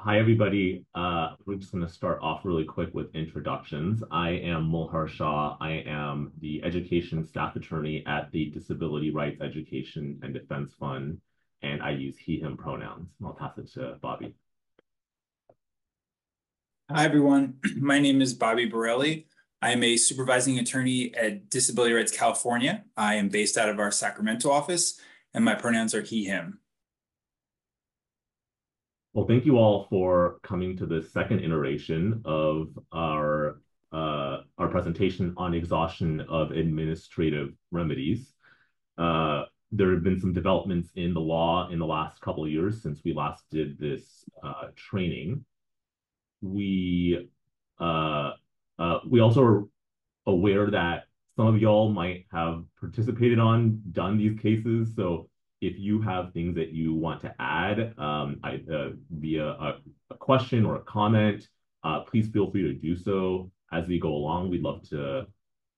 Hi, everybody. We're just going to start off really quick with introductions. I am Mulhar Shah. I am the Education Staff Attorney at the Disability Rights Education and Defense Fund, and I use he, him pronouns. I'll pass it to Bobby. Hi, everyone. My name is Bobby Borelli. I am a supervising attorney at Disability Rights California. I am based out of our Sacramento office, and my pronouns are he, him. Well, thank you all for coming to the second iteration of our presentation on exhaustion of administrative remedies. There have been some developments in the law in the last couple of years since we last did this training. We also are aware that some of y'all might have participated done these cases. So if you have things that you want to add via a question or a comment, please feel free to do so as we go along. We'd love to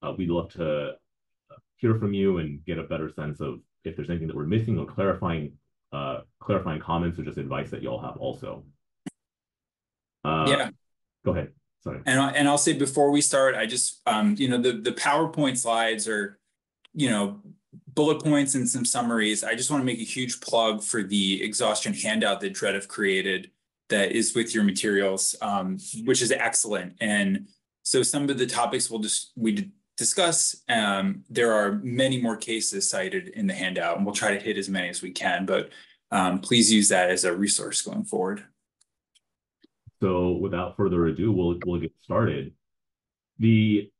hear from you and get a better sense of if there's anything that we're missing or clarifying comments or just advice that y'all have also. Yeah. Go ahead. Sorry. And I'll say before we start, I just, the PowerPoint slides are, bullet points and some summaries. I just want to make a huge plug for the exhaustion handout that Dread have created that is with your materials, which is excellent. And so some of the topics we discuss, there are many more cases cited in the handout, and we'll try to hit as many as we can, but please use that as a resource going forward. So without further ado, we'll get started. The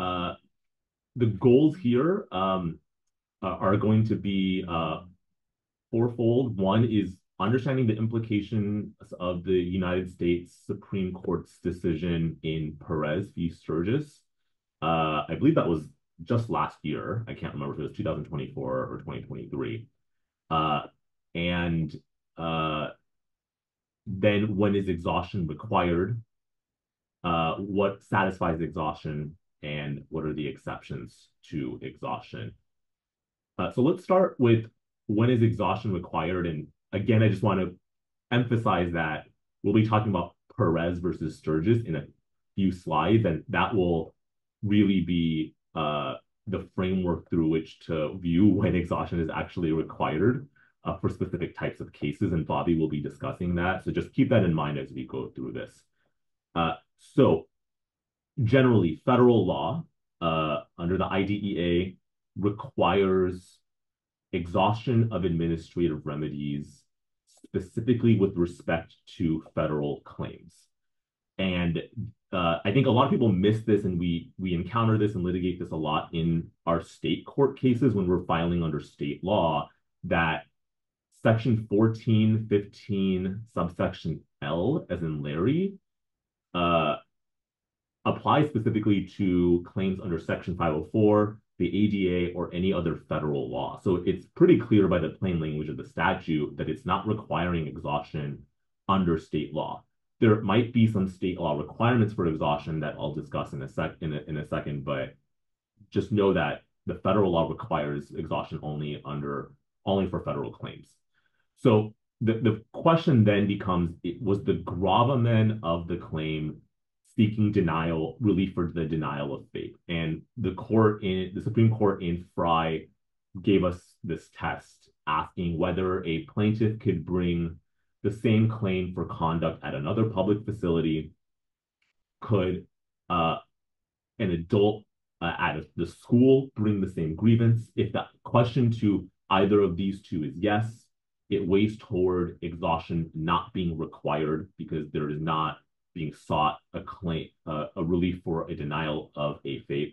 goals here are going to be fourfold. One is understanding the implications of the United States Supreme Court's decision in Perez v. Sturgis. I believe that was just last year. I can't remember if it was 2024 or 2023. Then when is exhaustion required? What satisfies exhaustion and what are the exceptions to exhaustion? So let's start with when is exhaustion required? And again, I just want to emphasize that we'll be talking about Perez versus Sturgis in a few slides, and that will really be the framework through which to view when exhaustion is actually required for specific types of cases, and Bobby will be discussing that. So just keep that in mind as we go through this. So generally, federal law under the IDEA requires exhaustion of administrative remedies, specifically with respect to federal claims. And I think a lot of people miss this, and we encounter this and litigate this a lot in our state court cases when we're filing under state law, that Section 1415, subsection L, as in Larry, applies specifically to claims under Section 504, the ADA, or any other federal law. So it's pretty clear by the plain language of the statute that it's not requiring exhaustion under state law. There might be some state law requirements for exhaustion that I'll discuss in a second, but just know that the federal law requires exhaustion only for federal claims. So the question then becomes, was the gravamen of the claim seeking relief for the denial of FAPE? And the Supreme Court in Frye gave us this test asking whether a plaintiff could bring the same claim for conduct at another public facility. Could an adult at the school bring the same grievance? If the question to either of these two is yes, it weighs toward exhaustion not being required because there is not being sought a relief for a denial of a FAPE.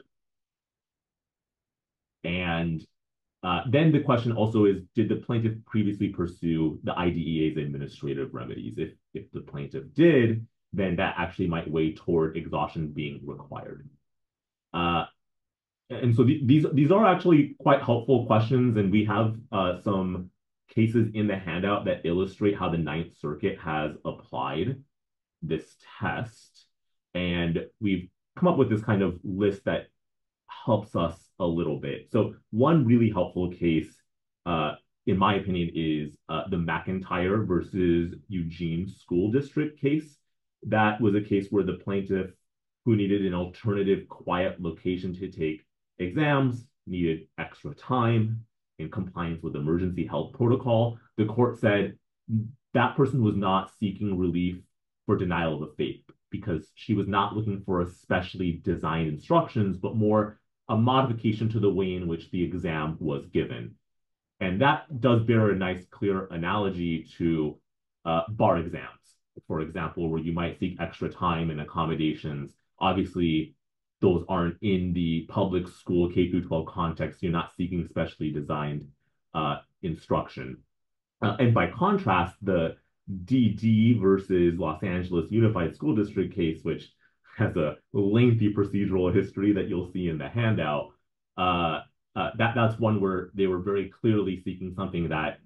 And then the question also is, did the plaintiff previously pursue the IDEA's administrative remedies? If the plaintiff did, then that actually might weigh toward exhaustion being required. And so these are actually quite helpful questions, and we have some cases in the handout that illustrate how the Ninth Circuit has applied this test. And we've come up with this kind of list that helps us a little bit. So one really helpful case in my opinion, is the McIntyre versus Eugene School District case. That was a case where the plaintiff, who needed an alternative quiet location to take exams, needed extra time in compliance with emergency health protocol. The court said that person was not seeking relief for denial of a FAPE because she was not looking for a specially designed instructions, but more a modification to the way in which the exam was given. And that does bear a nice, clear analogy to bar exams, for example, where you might seek extra time and accommodations. Obviously, those aren't in the public school K through 12 context. You're not seeking specially designed instruction. And by contrast, the DD versus Los Angeles Unified School District case, which has a lengthy procedural history that you'll see in the handout, that's one where they were very clearly seeking something that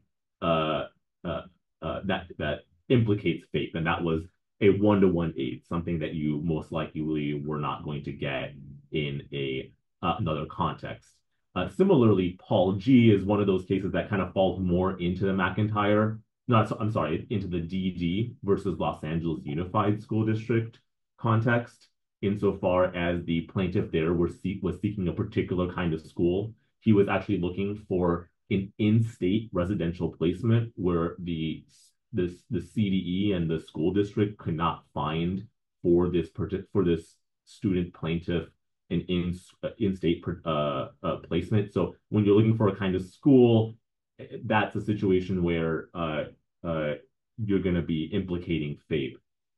that implicates faith, and that was a one-to-one aid, something that you most likely were not going to get in another context. Similarly, Paul G is one of those cases that kind of falls more into the McIntyre, no, I'm sorry, into the DD versus Los Angeles Unified School District context, insofar as the plaintiff there was seeking a particular kind of school. He was actually looking for an in-state residential placement where the CDE and the school district could not find for this student plaintiff an in-state placement. So when you're looking for a kind of school, that's a situation where you're going to be implicating FAPE.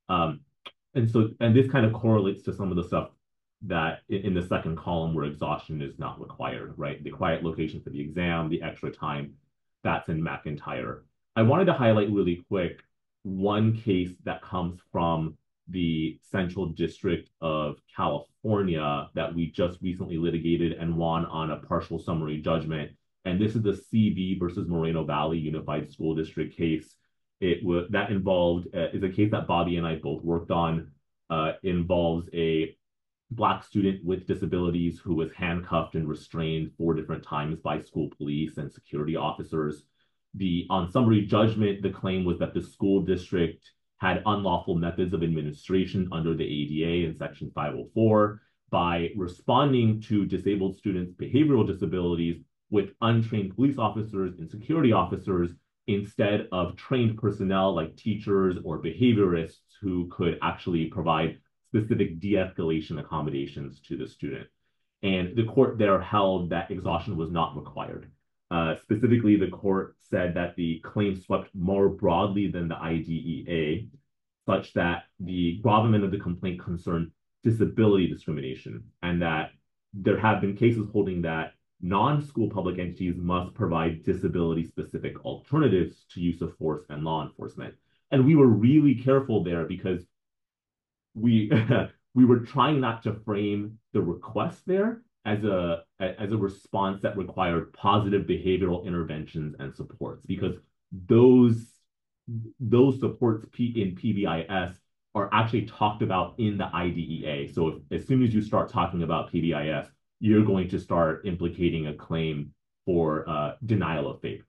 And this kind of correlates to some of the stuff that in the second column where exhaustion is not required, right? The quiet location for the exam, the extra time, that's in McIntyre. I wanted to highlight really quick one case that comes from the Central District of California that we just recently litigated and won on a partial summary judgment. And this is the CV versus Moreno Valley Unified School District case. That involved is a case that Bobby and I both worked on. Involves a Black student with disabilities who was handcuffed and restrained 4 different times by school police and security officers. On summary judgment, the claim was that the school district had unlawful methods of administration under the ADA in Section 504 by responding to disabled students' behavioral disabilities with untrained police officers and security officers instead of trained personnel like teachers or behaviorists who could actually provide specific de-escalation accommodations to the student. And the court there held that exhaustion was not required. Specifically, the court said that the claim swept more broadly than the IDEA, such that the gravamen of the complaint concerned disability discrimination, and that there have been cases holding that non-school public entities must provide disability-specific alternatives to use of force and law enforcement. And we were really careful there because we we were trying not to frame the request there as a response that required positive behavioral interventions and supports, because those supports in PBIS are actually talked about in the IDEA. So as soon as you start talking about PBIS, you're going to start implicating a claim for denial of FAPE.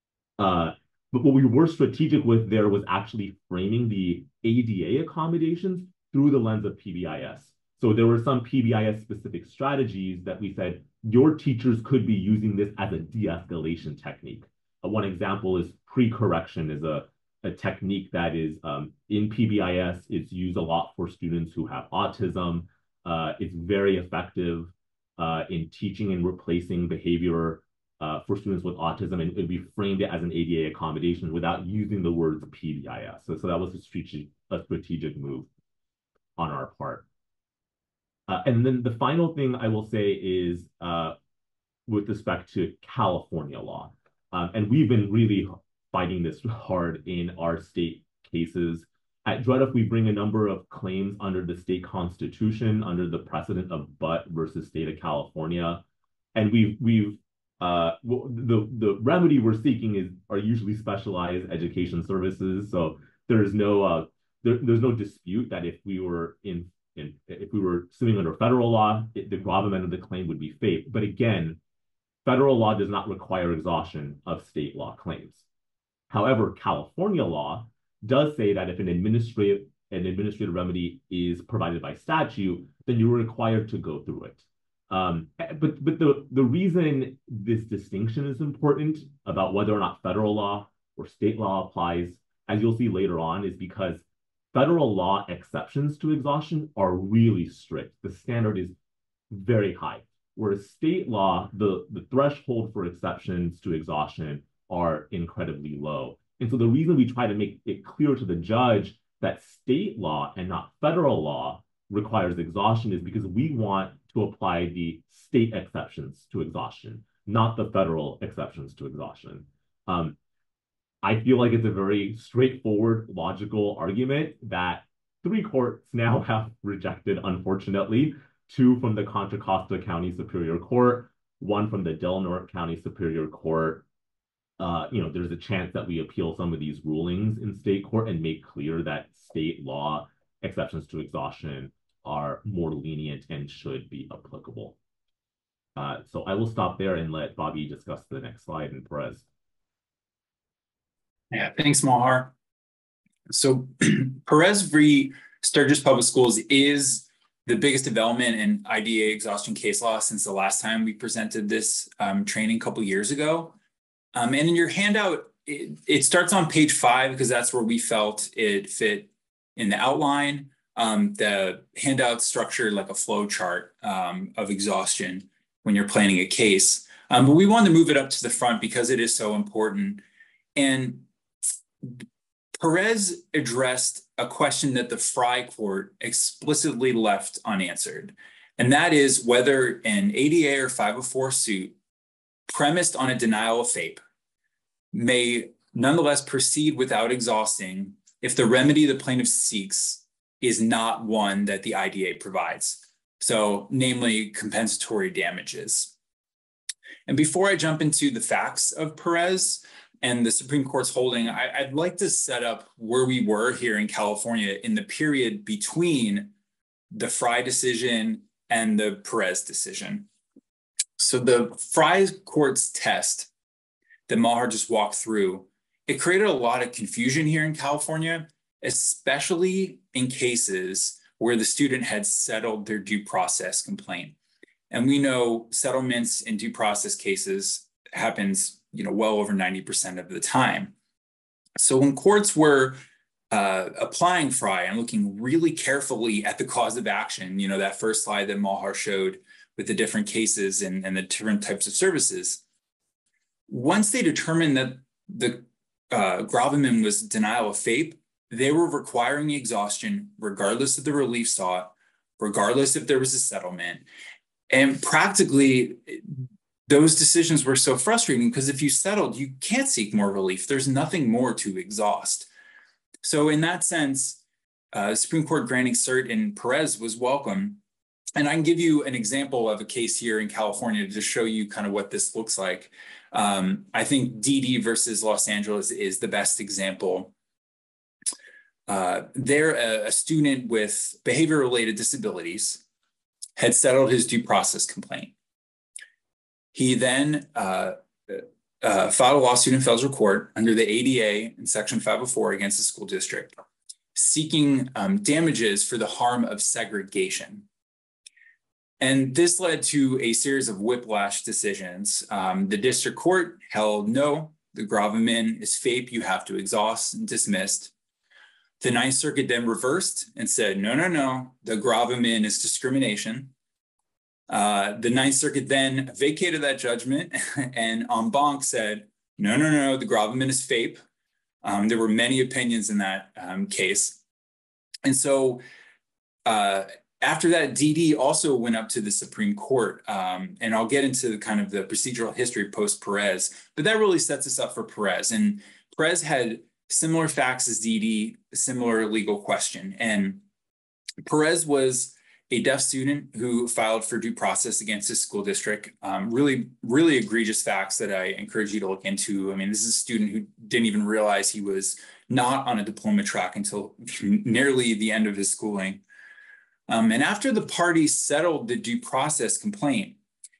But what we were strategic with there was actually framing the ADA accommodations through the lens of PBIS. So there were some PBIS specific strategies that we said your teachers could be using this as a de-escalation technique. One example is pre-correction is a technique that is in PBIS. It's used a lot for students who have autism. It's very effective in teaching and replacing behavior for students with autism, and it would be framed as an ADA accommodation without using the words PBIS. So that was a strategic move on our part. And then the final thing I will say is with respect to California law. And we've been really fighting this hard in our state cases. At Dredup, we bring a number of claims under the state constitution, under the precedent of Butt versus State of California. And the remedy we're seeking are usually specialized education services. So there's no dispute that if we were suing under federal law, the gravamen of the claim would be FAPE. But again, federal law does not require exhaustion of state law claims. However, California law does say that if an administrative remedy is provided by statute, then you're required to go through it. But the reason this distinction is important about whether or not federal law or state law applies, as you'll see later on, is because federal law exceptions to exhaustion are really strict. The standard is very high, whereas state law, the threshold for exceptions to exhaustion are incredibly low. And so the reason we try to make it clear to the judge that state law and not federal law requires exhaustion is because we want to apply the state exceptions to exhaustion, not the federal exceptions to exhaustion. I feel like it's a very straightforward, logical argument that 3 courts now have rejected, unfortunately, 2 from the Contra Costa County Superior Court, 1 from the Del Norte County Superior Court. There's a chance that we appeal some of these rulings in state court and make clear that state law exceptions to exhaustion are more lenient and should be applicable. So I will stop there and let Bobby discuss the next slide in Perez. Yeah, thanks, Mahar. So Perez v. Sturgis Public Schools is the biggest development in IDA exhaustion case law since the last time we presented this training a couple years ago. And in your handout, it starts on page 5 because that's where we felt it fit in the outline. The handout structured like a flow chart of exhaustion when you're planning a case. But we wanted to move it up to the front because it is so important. And Perez addressed a question that the Frye court explicitly left unanswered. And that is whether an ADA or 504 suit premised on a denial of FAPE may nonetheless proceed without exhausting if the remedy the plaintiff seeks is not one that the IDA provides. So, namely, compensatory damages. And before I jump into the facts of Perez and the Supreme Court's holding, I'd like to set up where we were here in California in the period between the Frye decision and the Perez decision. So the Frye court's test that Mahar just walked through, it created a lot of confusion here in California, especially in cases where the student had settled their due process complaint. And we know settlements in due process cases happens, well over 90% of the time. So when courts were applying Frye and looking really carefully at the cause of action, that first slide that Mahar showed with the different cases and the different types of services, once they determined that the gravamen was denial of FAPE, they were requiring exhaustion regardless of the relief sought, regardless if there was a settlement. And practically, those decisions were so frustrating because if you settled, you can't seek more relief. There's nothing more to exhaust. So in that sense, Supreme Court granting cert in Perez was welcome. And I can give you an example of a case here in California to just show you kind of what this looks like. I think DD versus Los Angeles is the best example. There, a student with behavior-related disabilities had settled his due process complaint. He then filed a lawsuit in federal court under the ADA in Section 504 against the school district, seeking damages for the harm of segregation. And this led to a series of whiplash decisions. The district court held no, the gravamen is FAPE, you have to exhaust, and dismissed. The Ninth Circuit then reversed and said, no, the gravamen is discrimination. The Ninth Circuit then vacated that judgment and en banc said, no, the gravamen is FAPE. There were many opinions in that case. And so after that, DD also went up to the Supreme Court. And I'll get into kind of the procedural history post-Perez, but that really sets us up for Perez. And Perez had similar facts as DD, similar legal question. And Perez was a deaf student who filed for due process against his school district. Really egregious facts that I encourage you to look into. I mean, this is a student who didn't even realize he was not on a diploma track until nearly the end of his schooling. And after the parties settled the due process complaint,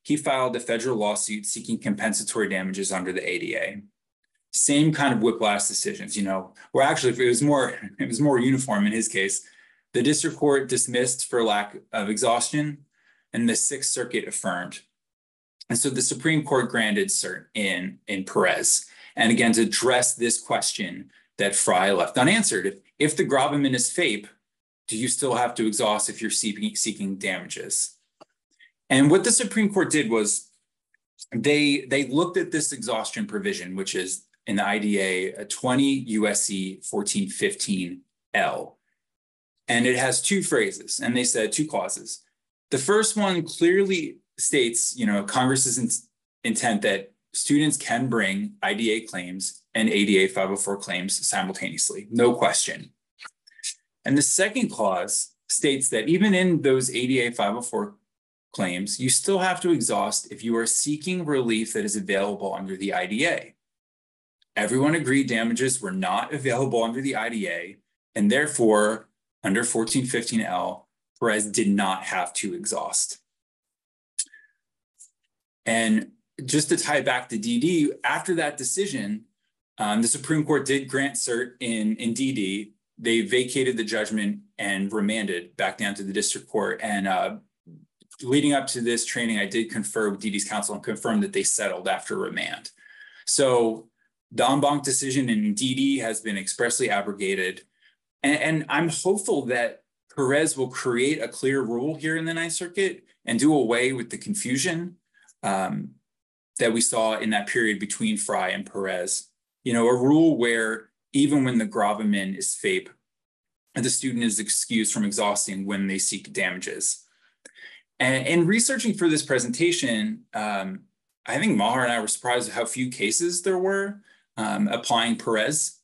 he filed a federal lawsuit seeking compensatory damages under the ADA. Same kind of whiplash decisions, or actually it was more uniform in his case. The district court dismissed for lack of exhaustion, and the Sixth Circuit affirmed. And so the Supreme Court granted cert in Perez. And again, to address this question that Frye left unanswered, if the gravamen is FAPE, do you still have to exhaust if you're seeking damages? And what the Supreme Court did was they looked at this exhaustion provision, which is in the IDA 20 USC 1415L. And it has two phrases, and they said two clauses. The first one clearly states, Congress's intent that students can bring IDA claims and ADA 504 claims simultaneously, no question. And the second clause states that even in those ADA 504 claims, you still have to exhaust if you are seeking relief that is available under the IDA. Everyone agreed damages were not available under the IDA, and therefore, under 1415L, Perez did not have to exhaust. And just to tie it back to DD, after that decision, the Supreme Court did grant cert in DD. They vacated the judgment and remanded back down to the district court. And leading up to this training, I did confer with DD's counsel and confirm that they settled after remand. So the en banc decision in DD has been expressly abrogated. And I'm hopeful that Perez will create a clear rule here in the Ninth Circuit and do away with the confusion that we saw in that period between Frye and Perez. A rule where even when the gravamen is FAPE, the student is excused from exhausting when they seek damages. And in researching for this presentation, I think Maher and I were surprised at how few cases there were applying Perez.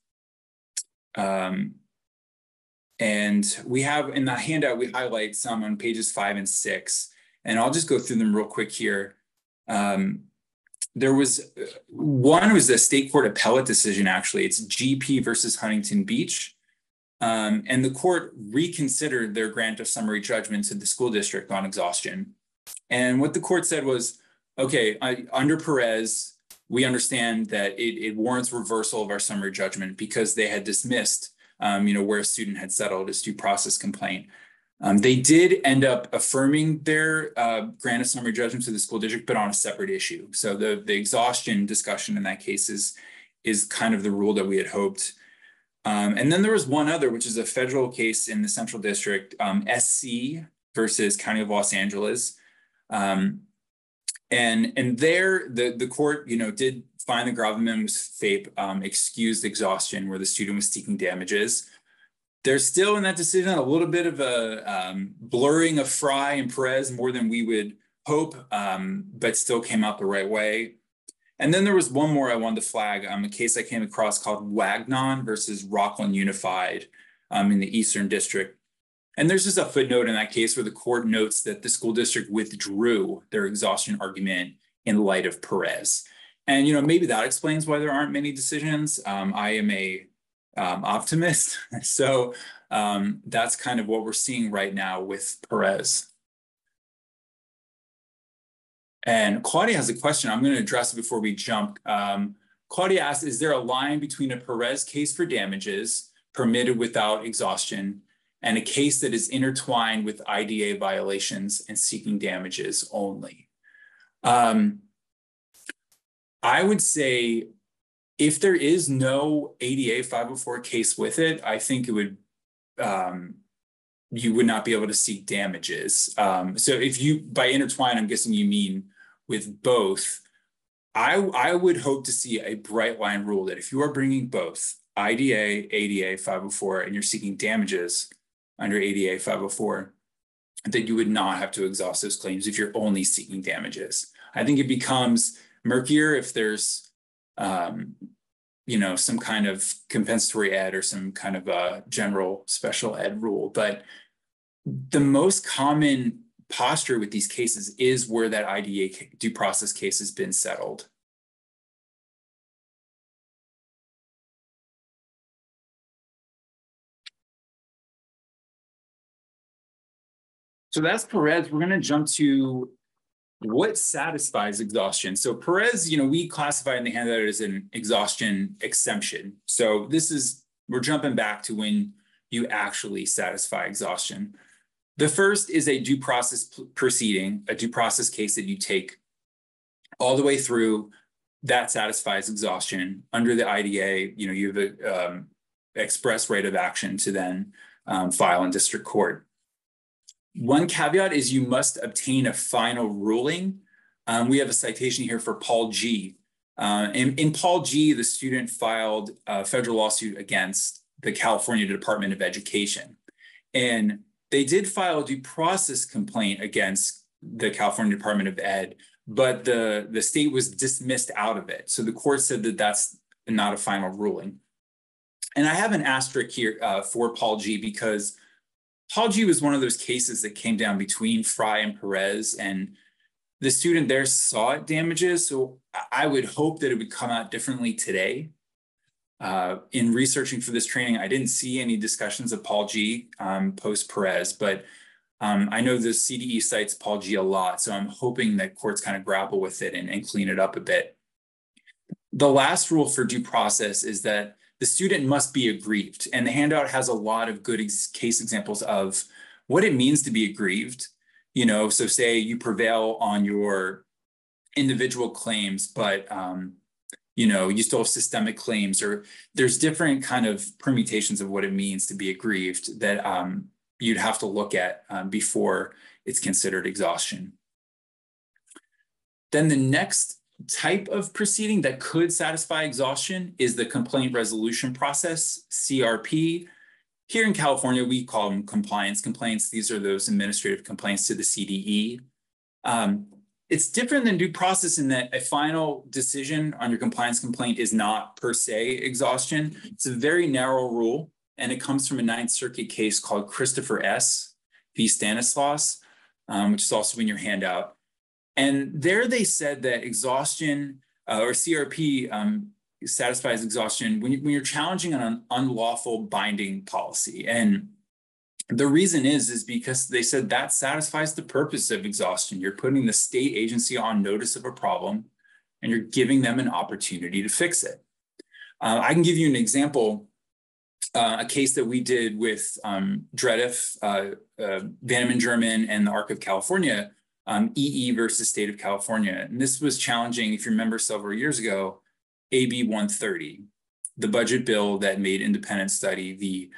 And we have in the handout, we highlight some on pages 5 and 6, and I'll just go through them real quick here. There was one was a state court appellate decision, actually. It's GP versus Huntington Beach. And the court reconsidered their grant of summary judgment to the school district on exhaustion. And what the court said was, okay, under Perez, we understand that it warrants reversal of our summary judgment because they had dismissed where a student had settled his due process complaint. They did end up affirming their grant of summary judgment to the school district, but on a separate issue. So the exhaustion discussion in that case is kind of the rule that we had hoped. And then there was one other, which is a federal case in the Central District, SC versus County of Los Angeles. And there, the court, did find the gravamen was FAPE, excused exhaustion where the student was seeking damages. There's still in that decision a little bit of a blurring of Frye and Perez more than we would hope, but still came out the right way. And then there was one more I wanted to flag, a case I came across called Wagnon versus Rockland Unified in the Eastern District. And there's just a footnote in that case where the court notes that the school district withdrew their exhaustion argument in light of Perez. And, maybe that explains why there aren't many decisions. I am a optimist. So that's kind of what we're seeing right now with Perez. And Claudia has a question. I'm going to address it before we jump. Claudia asks, is there a line between a Perez case for damages permitted without exhaustion and a case that is intertwined with IDA violations and seeking damages only? I would say if there is no ADA 504 case with it, I think it would, you would not be able to seek damages. So if you, by intertwine, I'm guessing you mean with both. I would hope to see a bright line rule that if you are bringing both IDA, ADA 504, and you're seeking damages under ADA 504, that you would not have to exhaust those claims if you're only seeking damages. I think it becomes murkier if there's, some kind of compensatory ed or some kind of a general special ed rule. But the most common posture with these cases is where that IDA due process case has been settled. So that's Perez. We're going to jump to what satisfies exhaustion? So Perez, we classify in the handout as an exhaustion exemption. So we're jumping back to when you actually satisfy exhaustion. The first is a due process proceeding, a due process case that you take all the way through that satisfies exhaustion. Under the IDA, you have an express right of action to then file in district court. One caveat is you must obtain a final ruling. We have a citation here for Paul G. In Paul G, the student filed a federal lawsuit against the California Department of Education. And they did file a due process complaint against the California Department of Ed, but the state was dismissed out of it. So the court said that that's not a final ruling. And I have an asterisk here for Paul G because Paul G was one of those cases that came down between Fry and Perez, and the student there saw it damages. So I would hope that it would come out differently today. In researching for this training, I didn't see any discussions of Paul G post Perez, but I know the CDE cites Paul G a lot. So I'm hoping that courts kind of grapple with it and clean it up a bit. The last rule for due process is that the student must be aggrieved. And the handout has a lot of good case examples of what it means to be aggrieved. So say you prevail on your individual claims, but you still have systemic claims, or there's different kind of permutations of what it means to be aggrieved that you'd have to look at before it's considered exhaustion. Then the next type of proceeding that could satisfy exhaustion is the complaint resolution process, CRP. Here in California, we call them compliance complaints. These are those administrative complaints to the CDE. It's different than due process in that a final decision on your compliance complaint is not per se exhaustion. It's a very narrow rule, and it comes from a Ninth Circuit case called Christopher S. v. Stanislaus, which is also in your handout. And there they said that exhaustion or CRP satisfies exhaustion when you're challenging an unlawful binding policy. And the reason is because they said that satisfies the purpose of exhaustion. You're putting the state agency on notice of a problem, and you're giving them an opportunity to fix it. I can give you an example, a case that we did with Dredif, Vanneman German, and the Arc of California, EE versus State of California. And this was challenging, if you remember several years ago, AB 130, the budget bill that made independent study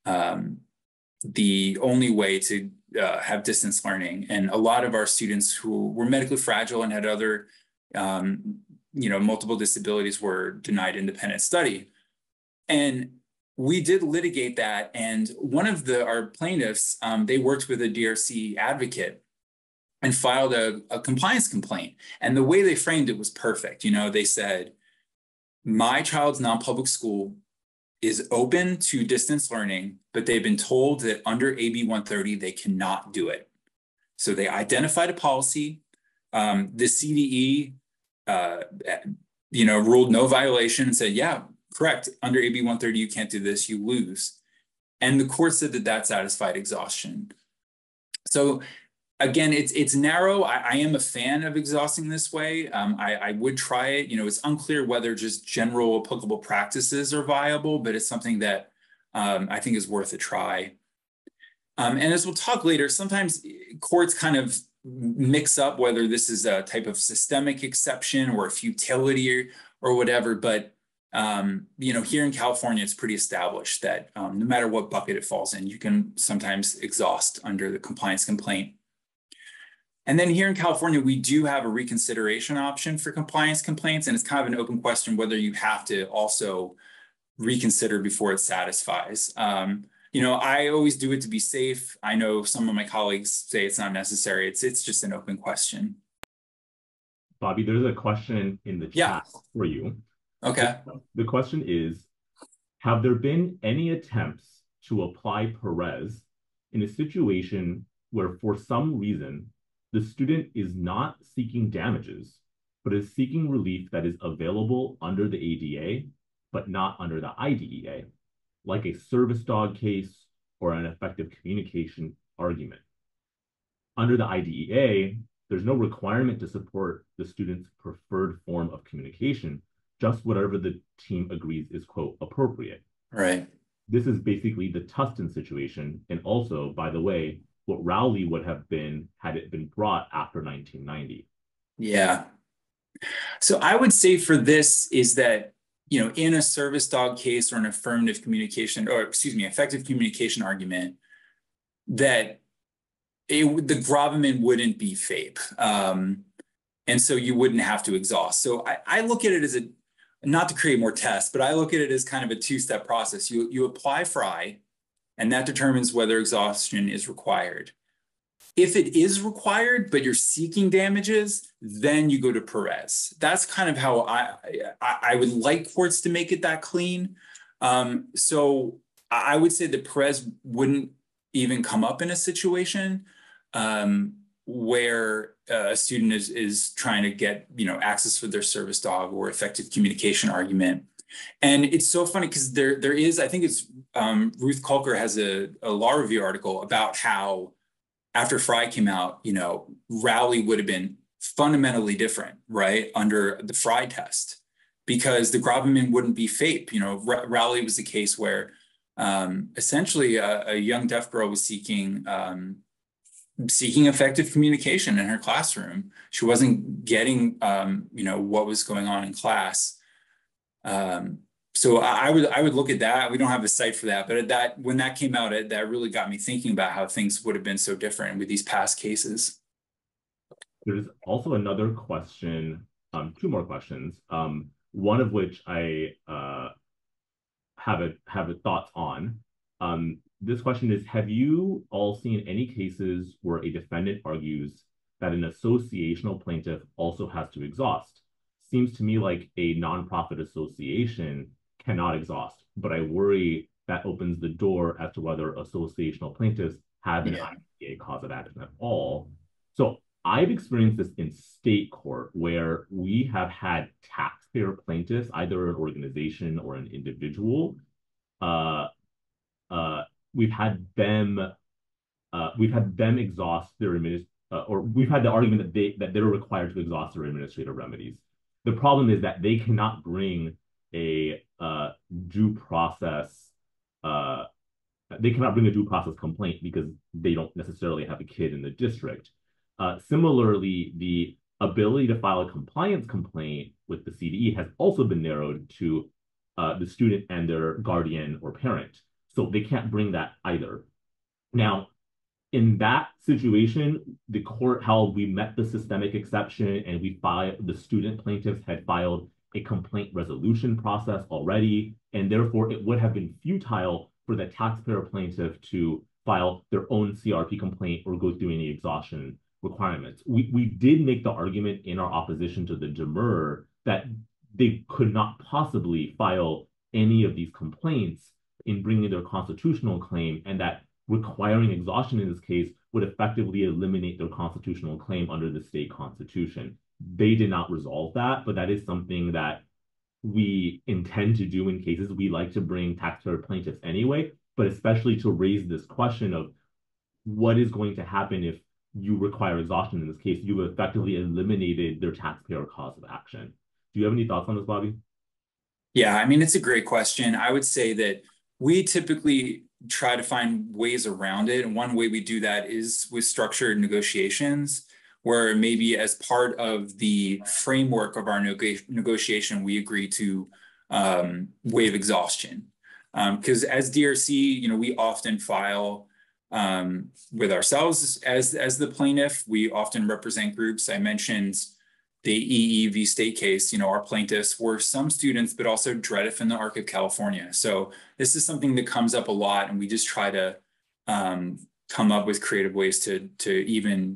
the only way to have distance learning. And a lot of our students who were medically fragile and had other, multiple disabilities were denied independent study. And we did litigate that. And one of our plaintiffs, they worked with a DRC advocate and filed a compliance complaint. And the way they framed it was perfect. They said, my child's non-public school is open to distance learning, but they've been told that under AB 130, they cannot do it. So they identified a policy. The CDE, ruled no violation and said, yeah, correct. Under AB 130, you can't do this, you lose. And the court said that satisfied exhaustion. So again, it's narrow. I am a fan of exhausting this way. I would try it. It's unclear whether just general applicable practices are viable, but it's something that I think is worth a try. And as we'll talk later, sometimes courts kind of mix up whether this is a type of systemic exception or a futility or whatever. But here in California, it's pretty established that no matter what bucket it falls in, you can sometimes exhaust under the compliance complaint. And then here in California, we do have a reconsideration option for compliance complaints, and it's kind of an open question whether you have to also reconsider before it satisfies. I always do it to be safe. I know some of my colleagues say it's not necessary. It's just an open question. Bobby, there's a question in the chat for you. Okay. The question is, have there been any attempts to apply Perez in a situation where for some reason the student is not seeking damages, but is seeking relief that is available under the ADA, but not under the IDEA, like a service dog case or an effective communication argument? Under the IDEA, There's no requirement to support the student's preferred form of communication, just whatever the team agrees is, quote, appropriate. Right. This is basically the Tustin situation. And also, by the way, what Rowley would have been had it been brought after 1990. Yeah. So I would say for this is that, in a service dog case or an affirmative communication, or excuse me, effective communication argument, that the gravamen wouldn't be FAPE. And so you wouldn't have to exhaust. So I look at it as not to create more tests, but I look at it as kind of a two-step process. You apply Fry, and that determines whether exhaustion is required. If it is required, but you're seeking damages, then you go to Perez. That's kind of how I would like courts to make it that clean. So I would say that Perez wouldn't even come up in a situation where a student is trying to get access for their service dog or effective communication argument. And it's so funny because there is, I think it's Ruth Kolker has a law review article about how after Fry came out, Rowley would have been fundamentally different, right, under the Fry test, because the gravamen wouldn't be FAPE. Rowley was the case where essentially a young deaf girl was seeking effective communication in her classroom. She wasn't getting, what was going on in class. So I would look at that. We don't have a site for that, but when that came out, that really got me thinking about how things would have been so different with these past cases. There's also another question, two more questions. One of which I have thoughts on. This question is: have you all seen any cases where a defendant argues that an associational plaintiff also has to exhaust? Seems to me like a nonprofit association cannot exhaust, but I worry that opens the door as to whether associational plaintiffs have an IDEA cause of action at all. So I've experienced this in state court where we have had taxpayer plaintiffs, either an organization or an individual. We've had them exhaust their or we've had the argument that they're required to exhaust their administrative remedies. The problem is that they cannot bring a due process complaint because they don't necessarily have a kid in the district. Similarly, the ability to file a compliance complaint with the CDE has also been narrowed to the student and their guardian or parent. So they can't bring that either. Now, in that situation, the court held we met the systemic exception and the student plaintiffs had filed a complaint resolution process already, and therefore it would have been futile for the taxpayer plaintiff to file their own CRP complaint or go through any exhaustion requirements. We did make the argument in our opposition to the demurrer that they could not possibly file any of these complaints in bringing their constitutional claim, and that requiring exhaustion in this case would effectively eliminate their constitutional claim under the state constitution. They did not resolve that, but that is something that we intend to do in cases. We like to bring taxpayer plaintiffs anyway, but especially to raise this question of what is going to happen if you require exhaustion in this case. You effectively eliminated their taxpayer cause of action. Do you have any thoughts on this, Bobby? Yeah, I mean, it's a great question. I would say that we typically try to find ways around it. And one way we do that is with structured negotiations, where maybe as part of the framework of our negotiation, we agree to waive exhaustion. Because as DRC, we often file with ourselves as the plaintiff. We often represent groups. I mentioned the EEV state case. Our plaintiffs were some students, but also DREDF in the Arc of California. So this is something that comes up a lot, and we just try to come up with creative ways to even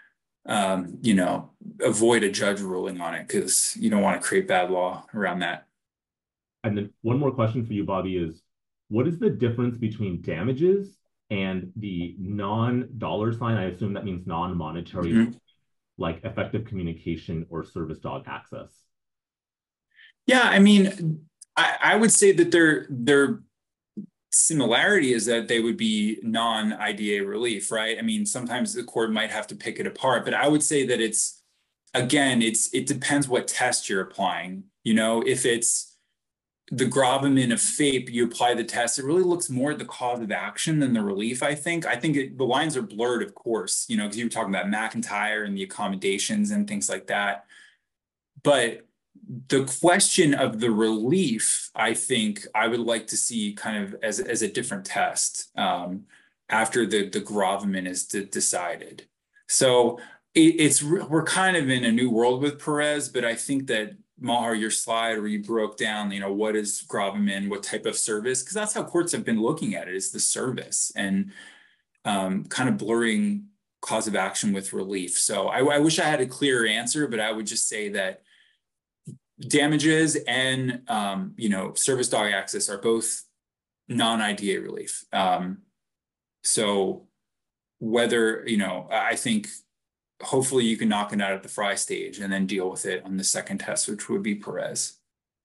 avoid a judge ruling on it, because you don't want to create bad law around that. And then one more question for you, Bobby, is what is the difference between damages and the non-dollar sign? I assume that means non-monetary, like effective communication or service dog access. Yeah, I mean, I would say that they're similarity is that they would be non-IDA relief, right? I mean, sometimes the court might have to pick it apart, but I would say that it's, again, it depends what test you're applying. You know, if it's the gravamen of FAPE, you apply the test, it really looks more at the cause of action than the relief, I think. I think the lines are blurred, of course, you know, because you were talking about McIntyre and the accommodations and things like that. But the question of the relief, I think I would like to see kind of as a different test after the gravamen is decided. So we're kind of in a new world with Perez, but I think that Maher, your slide where you broke down, you know, what is gravamen, what type of service, because that's how courts have been looking at it, is the service, and kind of blurring cause of action with relief. So I wish I had a clearer answer, but I would just say that damages and you know, service dog access are both non-IDA relief. So whether, you know, I think hopefully you can knock it out at the Fry stage and then deal with it on the second test, which would be Perez.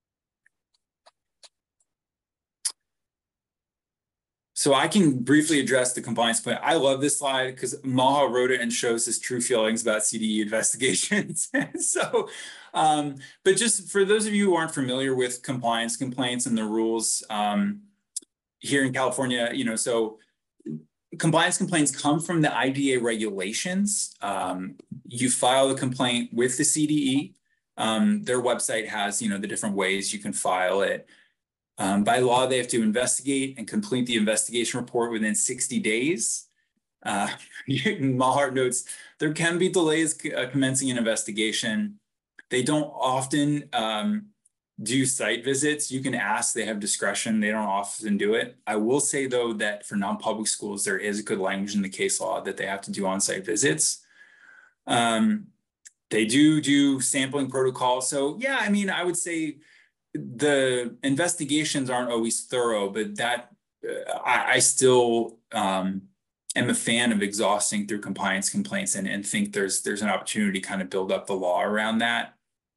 So I can briefly address the compliance plan. I love this slide because Maha wrote it and shows his true feelings about CDE investigations. So, but just for those of you who aren't familiar with compliance complaints and the rules here in California, you know, so compliance complaints come from the IDA regulations. You file the complaint with the CDE. Their website has, you know, the different ways you can file it. By law, they have to investigate and complete the investigation report within 60 days. Mahart notes, there can be delays commencing an investigation. They don't often do site visits. You can ask, they have discretion. They don't often do it. I will say, though, that for non-public schools, there is good language in the case law that they have to do on-site visits. They do sampling protocols. So, yeah, I mean, I would say the investigations aren't always thorough, but that I still am a fan of exhausting through compliance complaints and think there's an opportunity to kind of build up the law around that.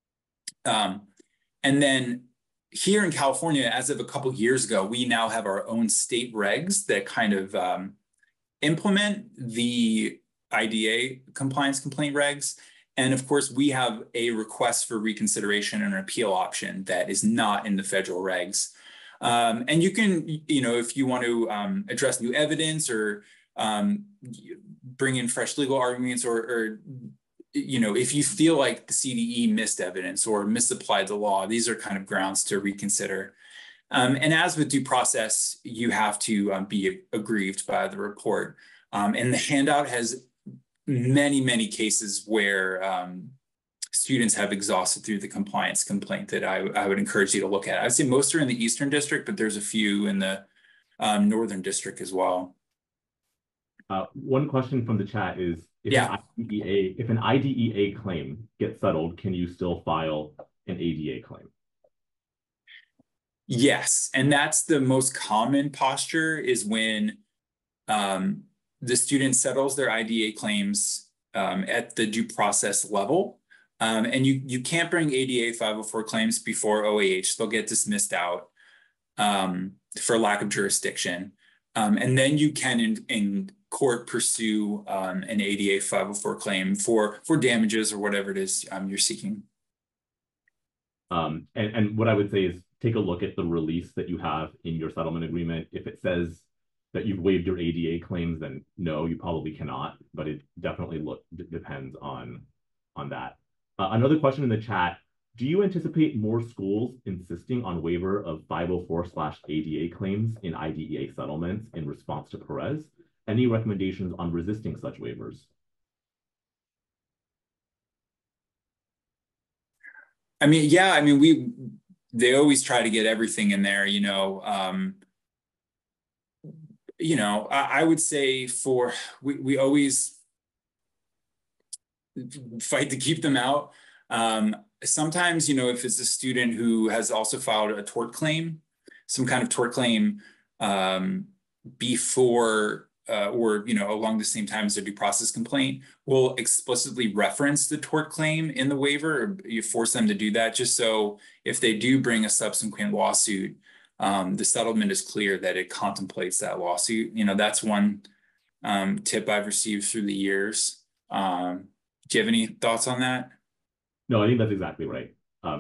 And then here in California, as of a couple of years ago, we now have our own state regs that kind of implement the IDA compliance complaint regs. And of course, we have a request for reconsideration and an appeal option that is not in the federal regs. And you can, you know, if you want to address new evidence or bring in fresh legal arguments or, you know, if you feel like the CDE missed evidence or misapplied the law, these are kind of grounds to reconsider. And as with due process, you have to be aggrieved by the report. And the handout has many cases where students have exhausted through the compliance complaint that I would encourage you to look at. I'd say most are in the Eastern District, but there's a few in the Northern District as well. One question from the chat is, if an IDEA claim gets settled, can you still file an ADA claim? Yes, and that's the most common posture, is when the student settles their IDA claims at the due process level. And you can't bring ADA 504 claims before OAH. They'll get dismissed out for lack of jurisdiction. And then you can in court pursue an ADA 504 claim for damages or whatever it is you're seeking. And what I would say is take a look at the release that you have in your settlement agreement. If it says that you've waived your ADA claims, then no, you probably cannot, but it definitely depends on that. Another question in the chat, do you anticipate more schools insisting on waiver of 504/ADA claims in IDEA settlements in response to Perez? Any recommendations on resisting such waivers? I mean, yeah, I mean, they always try to get everything in there, you know. I would say we always fight to keep them out. Sometimes, you know, if it's a student who has also filed a tort claim, some kind of tort claim before or, you know, along the same time as their due process complaint, will explicitly reference the tort claim in the waiver, or you force them to do that, just so if they do bring a subsequent lawsuit, the settlement is clear that it contemplates that lawsuit. That's one tip I've received through the years. Do you have any thoughts on that? No, I think that's exactly right.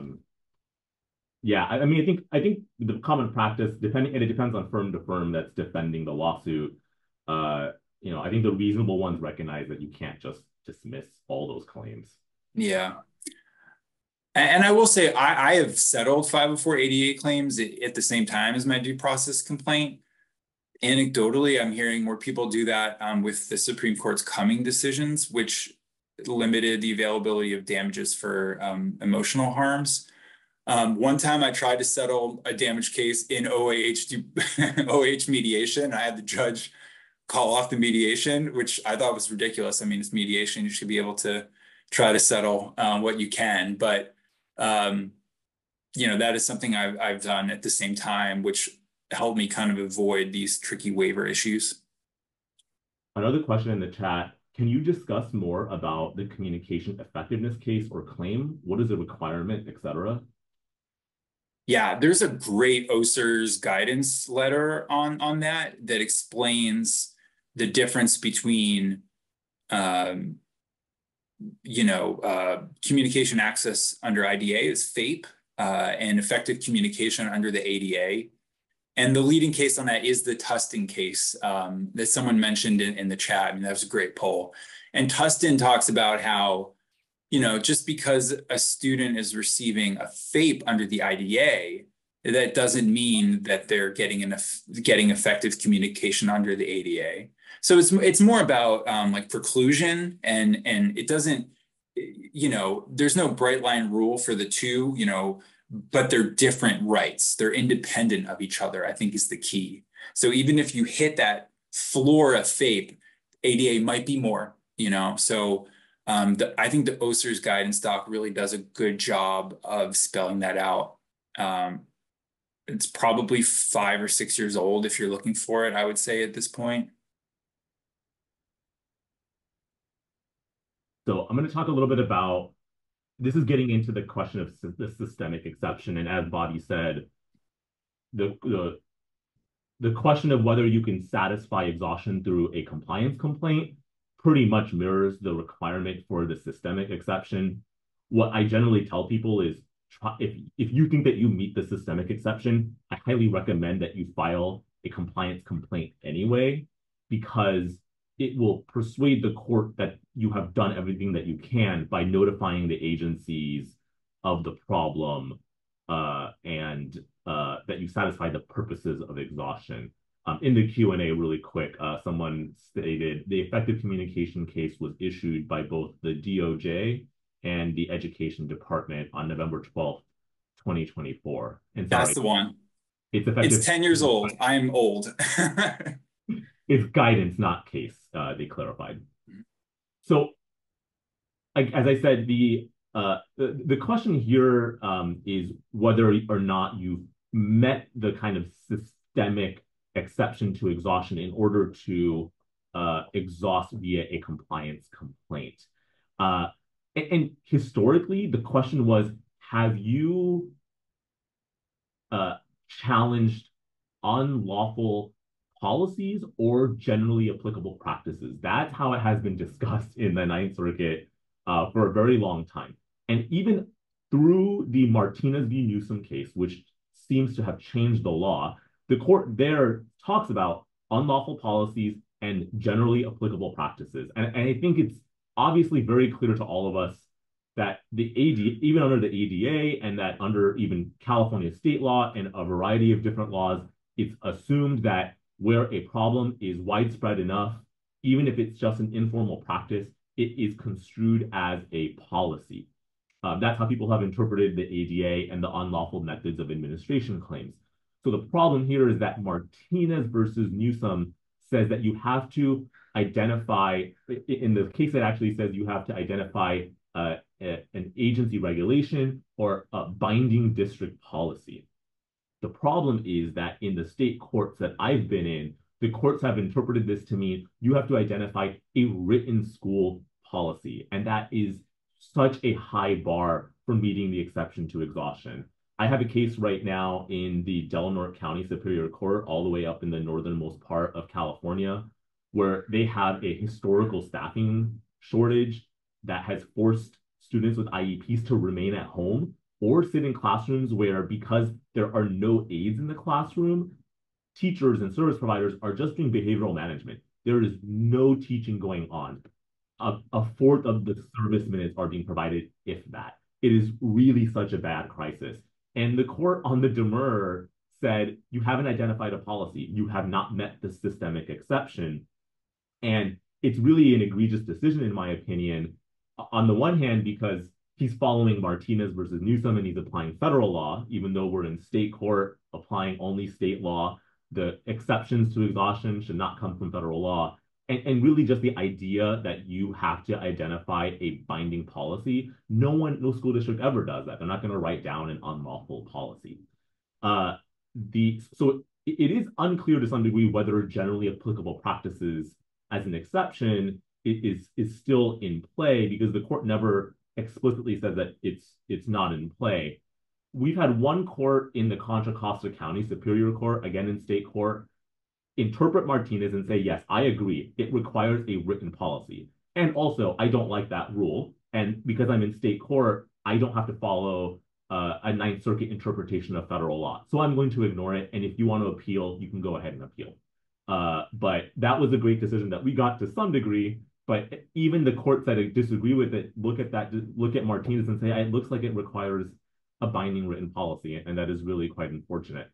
Yeah, I mean, I think the common practice, depending, and it depends on firm to firm that's defending the lawsuit. I think the reasonable ones recognize that you can't just dismiss all those claims. Yeah. And I will say I have settled 504 ADA claims at the same time as my due process complaint. Anecdotally, I'm hearing more people do that with the Supreme Court's Cumming decisions, which limited the availability of damages for emotional harms. One time I tried to settle a damage case in OAH mediation. I had the judge call off the mediation, which I thought was ridiculous. I mean, it's mediation. You should be able to try to settle what you can. But, that is something I've done at the same time, which helped me kind of avoid these tricky waiver issues. Another question in the chat, can you discuss more about the communication effectiveness case or claim? What is the requirement, et cetera? Yeah, there's a great OSER's guidance letter on that explains the difference between communication access under IDA is FAPE and effective communication under the ADA. And the leading case on that is the Tustin case that someone mentioned in the chat. I mean, that was a great poll. And Tustin talks about how, just because a student is receiving a FAPE under the IDA, that doesn't mean that they're getting effective communication under the ADA. So it's more about like preclusion, and it doesn't, there's no bright line rule for the two, but they're different rights. They're independent of each other, I think is the key. So even if you hit that floor of FAPE, ADA might be more, so I think the OSER's guidance doc really does a good job of spelling that out. It's probably 5 or 6 years old if you're looking for it, I would say at this point. So I'm going to talk a little bit about, this is getting into the question of the systemic exception. And as Bobby said, the question of whether you can satisfy exhaustion through a compliance complaint pretty much mirrors the requirement for the systemic exception. What I generally tell people is, if you think that you meet the systemic exception, I highly recommend that you file a compliance complaint anyway, because it will persuade the court that you have done everything that you can by notifying the agencies of the problem and that you satisfy the purposes of exhaustion. In the Q&A, really quick, someone stated the effective communication case was issued by both the DOJ and the Education Department on November 12th, 2024. And sorry, that's the one. It's effective. It's 10 years old. I'm old. It's guidance, not case, they clarified. So, as I said, the question here is whether or not you've met the kind of systemic exception to exhaustion in order to exhaust via a compliance complaint. And historically, the question was, have you challenged unlawful policies or generally applicable practices? That's how it has been discussed in the Ninth Circuit for a very long time. And even through the Martinez v. Newsom case, which seems to have changed the law, the court there talks about unlawful policies and generally applicable practices. And I think it's obviously very clear to all of us that the ADA, even under the ADA and that under even California state law and a variety of different laws, it's assumed that where a problem is widespread enough, even if it's just an informal practice, it is construed as a policy. That's how people have interpreted the ADA and the unlawful methods of administration claims. So the problem here is that Martinez versus Newsom says that you have to identify, in the case that actually says you have to identify an agency regulation or a binding district policy. The problem is that in the state courts that I've been in, the courts have interpreted this to mean you have to identify a written school policy. And that is such a high bar for meeting the exception to exhaustion. I have a case right now in the Delaware County Superior Court, all the way up in the northernmost part of California, where they have a historical staffing shortage that has forced students with IEPs to remain at home or sit in classrooms where, because there are no aides in the classroom, teachers and service providers are just doing behavioral management. There is no teaching going on. A fourth of the service minutes are being provided, if that. It is really such a bad crisis. And the court on the demur said, you haven't identified a policy. You have not met the systemic exception. And it's really an egregious decision, in my opinion, on the one hand, because he's following Martinez versus Newsom and he's applying federal law, even though we're in state court applying only state law. The exceptions to exhaustion should not come from federal law. And really just the idea that you have to identify a binding policy. No school district ever does that. They're not going to write down an unlawful policy. So it is unclear to some degree whether generally applicable practices as an exception is still in play, because the court never explicitly said that it's not in play. We've had one court in the Contra Costa County Superior Court, again in state court, interpret Martinez and say, yes, I agree. It requires a written policy. And also, I don't like that rule. And because I'm in state court, I don't have to follow a Ninth Circuit interpretation of federal law. So I'm going to ignore it. And if you want to appeal, you can go ahead and appeal. But that was a great decision that we got to some degree. But even the courts that disagree with it look at Martinez and say, it looks like it requires a binding written policy. And that is really quite unfortunate.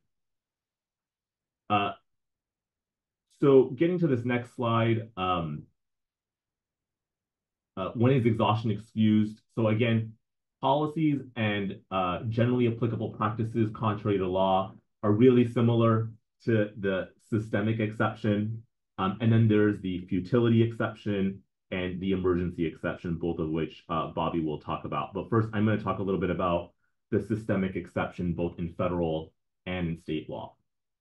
So getting to this next slide, when is exhaustion excused? So again, policies and generally applicable practices contrary to law are really similar to the systemic exception. And then there's the futility exception and the emergency exception, both of which Bobby will talk about. But first, I'm going to talk a little bit about the systemic exception, both in federal and in state law.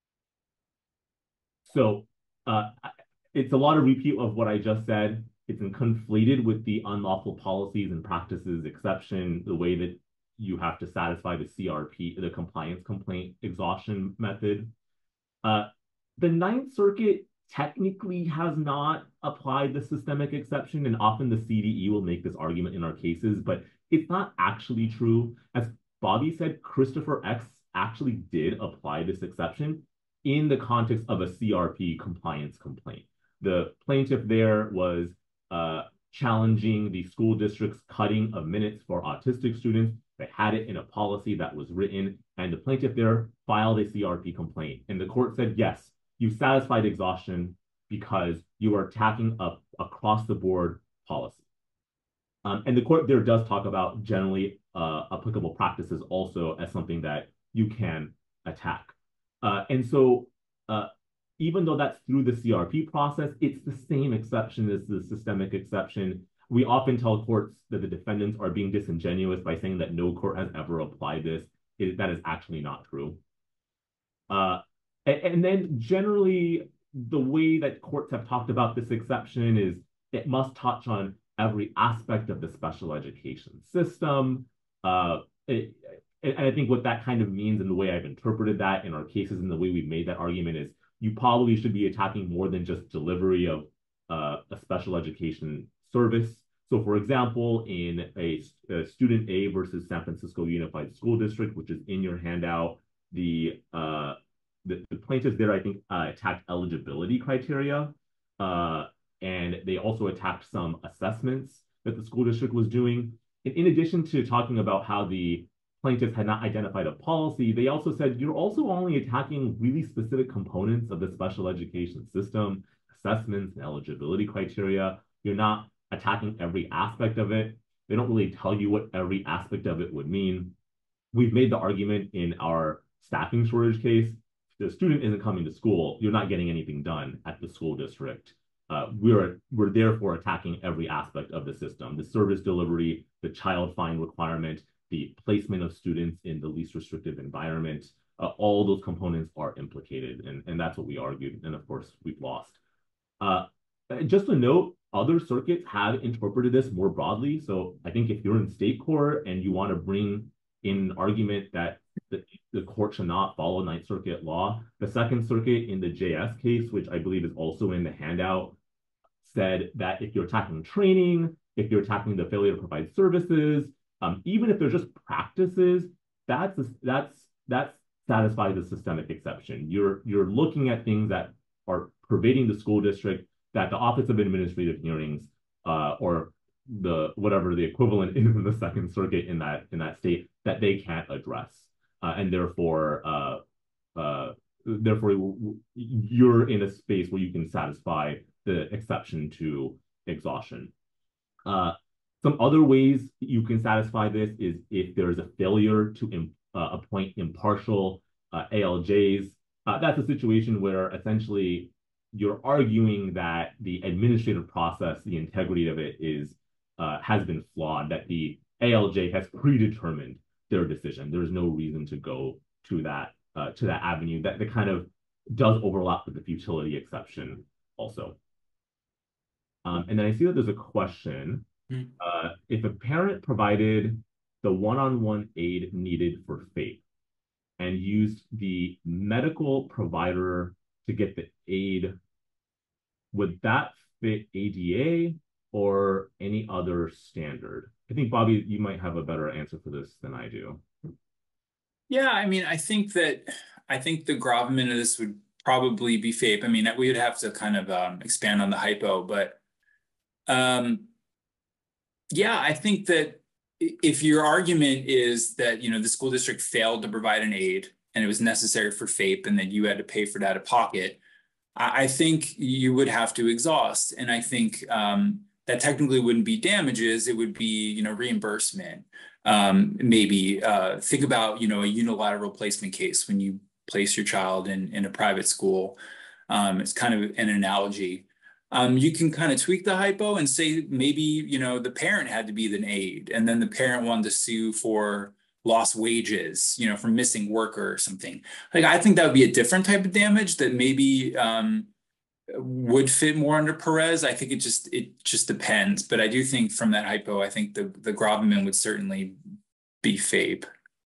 So it's a lot of repeat of what I just said. It's conflated with the unlawful policies and practices exception, the way that you have to satisfy the CRP, the compliance complaint exhaustion method. The Ninth Circuit technically has not applied the systemic exception, and often the CDE will make this argument in our cases, but it's not actually true. As Bobby said, Christopher X actually did apply this exception in the context of a CRP compliance complaint. The plaintiff there was challenging the school district's cutting of minutes for autistic students. They had it in a policy that was written, and the plaintiff there filed a CRP complaint. And the court said, yes, you satisfied exhaustion because you are attacking across the board policy. And the court there does talk about generally applicable practices also as something that you can attack. And so even though that's through the CRP process, it's the same exception as the systemic exception. We often tell courts that the defendants are being disingenuous by saying that no court has ever applied this. That is actually not true. And then generally, the way that courts have talked about this exception is it must touch on every aspect of the special education system. And I think what that kind of means, and the way I've interpreted that in our cases and the way we've made that argument, is you probably should be attacking more than just delivery of a special education service. So for example, in a student A versus San Francisco Unified School District, which is in your handout, the plaintiffs there, I think, attacked eligibility criteria. And they also attacked some assessments that the school district was doing. And in addition to talking about how the plaintiffs had not identified a policy, they also said you're also only attacking really specific components of the special education system, assessments and eligibility criteria. You're not attacking every aspect of it. They don't really tell you what every aspect of it would mean. We've made the argument in our staffing shortage case. If the student isn't coming to school, you're not getting anything done at the school district. We're therefore attacking every aspect of the system, the service delivery, the child find requirement, the placement of students in the least restrictive environment. All those components are implicated, and that's what we argued. And of course, we've lost. Just a note, other circuits have interpreted this more broadly. So I think if you're in state court and you want to bring in an argument that the court should not follow Ninth Circuit law. The Second Circuit in the JS case, which I believe is also in the handout, said that if you're attacking training, if you're attacking the failure to provide services, even if they're just practices, that's satisfies the systemic exception. You're looking at things that are pervading the school district that the Office of Administrative Hearings or the whatever the equivalent is in the Second Circuit in that state that they can't address, and therefore you're in a space where you can satisfy the exception to exhaustion. Some other ways you can satisfy this is if there's a failure to appoint impartial ALJs. That's a situation where essentially you're arguing that the administrative process, the integrity of it has been flawed, that the ALJ has predetermined their decision. There's no reason to go to that avenue. That kind of does overlap with the futility exception also. And then I see that there's a question. If a parent provided the one-on-one aid needed for FAPE and used the medical provider to get the aid, would that fit ADA or any other standard? I think, Bobby, you might have a better answer for this than I do. Yeah, I mean, I think the gravamen of this would probably be FAPE. I mean, we would have to kind of expand on the hypo, but yeah, I think that if your argument is that, the school district failed to provide an aid and it was necessary for FAPE and then you had to pay for that out of pocket, I think you would have to exhaust. And I think that technically wouldn't be damages, it would be, reimbursement. Maybe think about, a unilateral placement case when you place your child in a private school. It's kind of an analogy. You can kind of tweak the hypo and say maybe, the parent had to be the aid and then the parent wanted to sue for lost wages, from missing work or something. Like, I think that would be a different type of damage that maybe would fit more under Perez. I think it just depends. But I do think from that hypo, I think the gravamen would certainly be FAPE.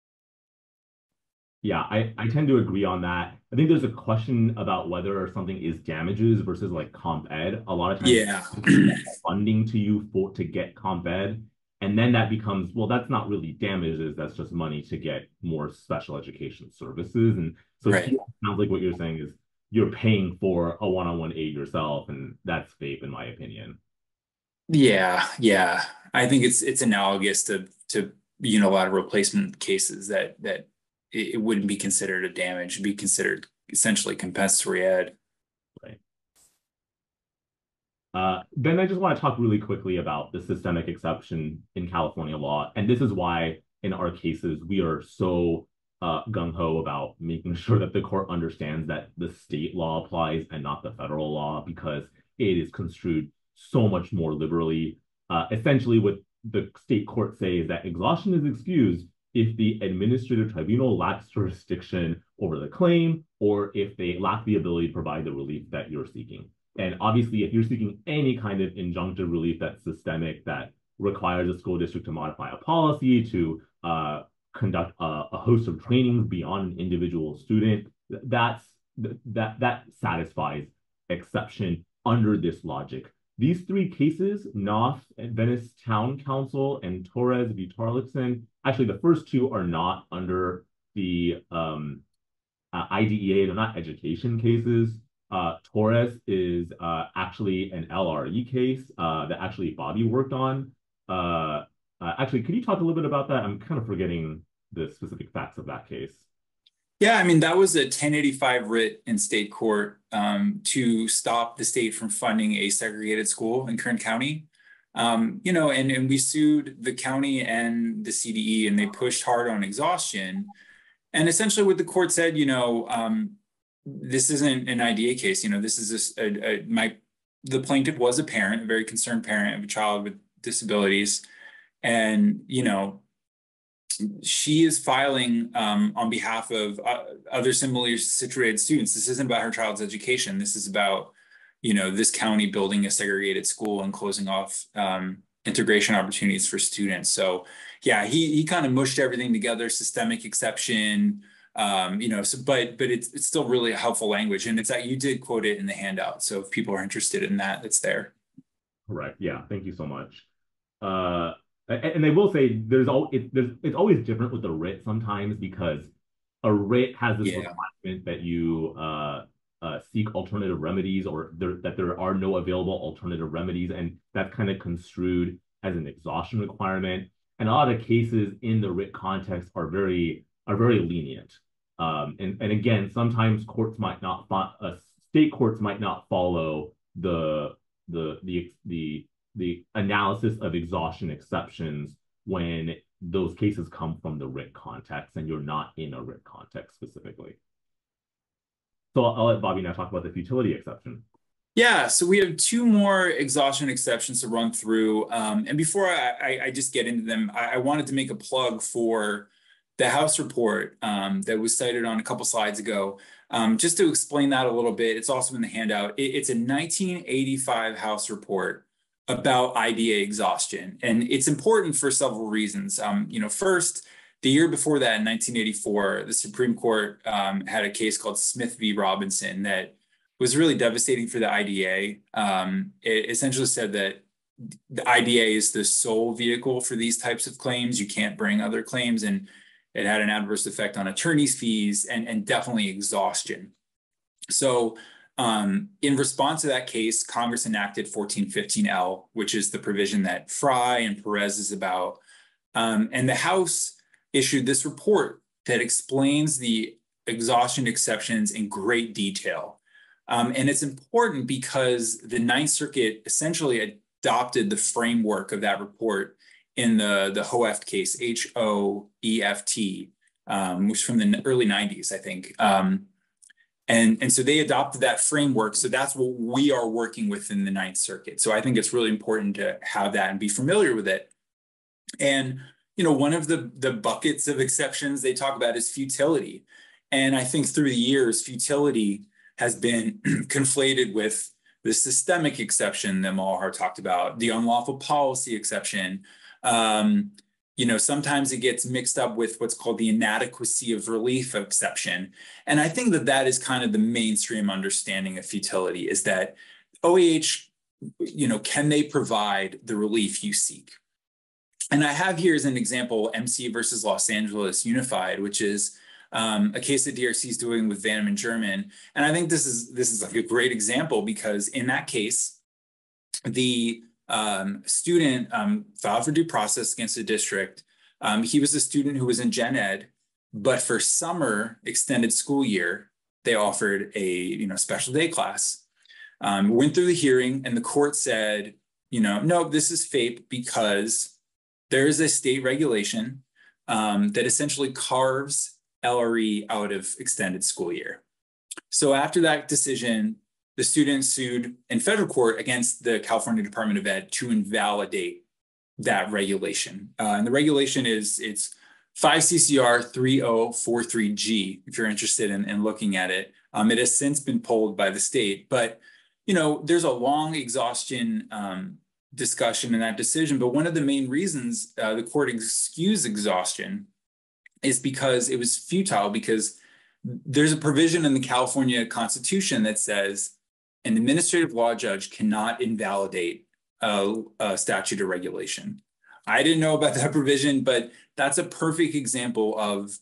Yeah, I tend to agree on that. I think there's a question about whether something is damages versus like comp ed. A lot of times, Yeah. funding to you to get comp ed, and then that becomes, well, that's not really damages. That's just money to get more special education services. And so Right. It sounds like what you're saying is you're paying for a one-on-one aid yourself, and that's FAPE in my opinion. Yeah, yeah. I think it's analogous to unilateral placement cases that it wouldn't be considered a damage, it'd be considered essentially compensatory ed. Right. Then I just want to talk really quickly about the systemic exception in California law. And this is why in our cases, we are so gung-ho about making sure that the court understands that the state law applies and not the federal law, because it is construed so much more liberally. Essentially, what the state court say is that exhaustion is excused if the administrative tribunal lacks jurisdiction over the claim or if they lack the ability to provide the relief that you're seeking. And obviously, if you're seeking any kind of injunctive relief that's systemic, that requires a school district to modify a policy, to conduct a host of trainings beyond an individual student, that satisfies exception under this logic. These three cases, Knopf, Venice Town Council, and Torres v. Tarlickson, actually the first two are not under the IDEA, they're not education cases. Torres is actually an LRE case that actually Bobby worked on. Actually, could you talk a little bit about that? I'm kind of forgetting the specific facts of that case. Yeah, I mean, that was a 1085 writ in state court to stop the state from funding a segregated school in Kern County. And we sued the county and the CDE, and they pushed hard on exhaustion. And essentially what the court said, this isn't an IDA case. This is the plaintiff was a parent, a very concerned parent of a child with disabilities. And, she is filing on behalf of other similarly situated students. This isn't about her child's education. This is about, this county building a segregated school and closing off integration opportunities for students. So yeah, he kind of mushed everything together, systemic exception, but it's still really a helpful language. And it's that you did quote it in the handout. So if people are interested in that, it's there. Correct. Yeah. Thank you so much. Uh, and I will say it's always different with the writ sometimes because a writ has this Yeah. requirement that you seek alternative remedies or that there are no available alternative remedies, and that's kind of construed as an exhaustion requirement. And a lot of cases in the writ context are very lenient. And again, sometimes state courts might not follow the analysis of exhaustion exceptions when those cases come from the writ context and you're not in a writ context specifically. So I'll let Bobby now talk about the futility exception. Yeah, so we have two more exhaustion exceptions to run through. And before I just get into them, I wanted to make a plug for the House report that was cited on a couple slides ago. Just to explain that a little bit, it's also in the handout. It's a 1985 House report about IDA exhaustion. And it's important for several reasons. First, the year before that, in 1984, the Supreme Court had a case called Smith v. Robinson that was really devastating for the IDA. It essentially said that the IDA is the sole vehicle for these types of claims. You can't bring other claims, and it had an adverse effect on attorney's fees and definitely exhaustion. So in response to that case, Congress enacted 1415L, which is the provision that Fry and Perez is about. And the House issued this report that explains the exhaustion exceptions in great detail. And it's important because the Ninth Circuit essentially adopted the framework of that report in the Hoeft case, Hoeft, which is from the early 90s, I think. And so they adopted that framework. So that's what we are working with in the Ninth Circuit. So I think it's really important to have that and be familiar with it. And one of the buckets of exceptions they talk about is futility. And I think through the years, futility has been conflated with the systemic exception that Malhar talked about, the unlawful policy exception. Sometimes it gets mixed up with what's called the inadequacy of relief exception. And I think that is kind of the mainstream understanding of futility, is that OAH, can they provide the relief you seek? And I have here as an example, MC versus Los Angeles Unified, which is a case that DRC is doing with Vanham and German. And I think this is like a great example because in that case, the student filed for due process against the district. He was a student who was in gen ed, but for summer extended school year, they offered a special day class. Went through the hearing and the court said, no, this is FAPE because there is a state regulation that essentially carves LRE out of extended school year. So after that decision, the student sued in federal court against the California Department of Ed to invalidate that regulation. And the regulation it's 5 CCR 3043G, if you're interested in looking at it. It has since been pulled by the state, but there's a long exhaustion discussion in that decision. But one of the main reasons the court excused exhaustion is because it was futile, because there's a provision in the California Constitution that says an administrative law judge cannot invalidate a statute or regulation. I didn't know about that provision, but that's a perfect example of,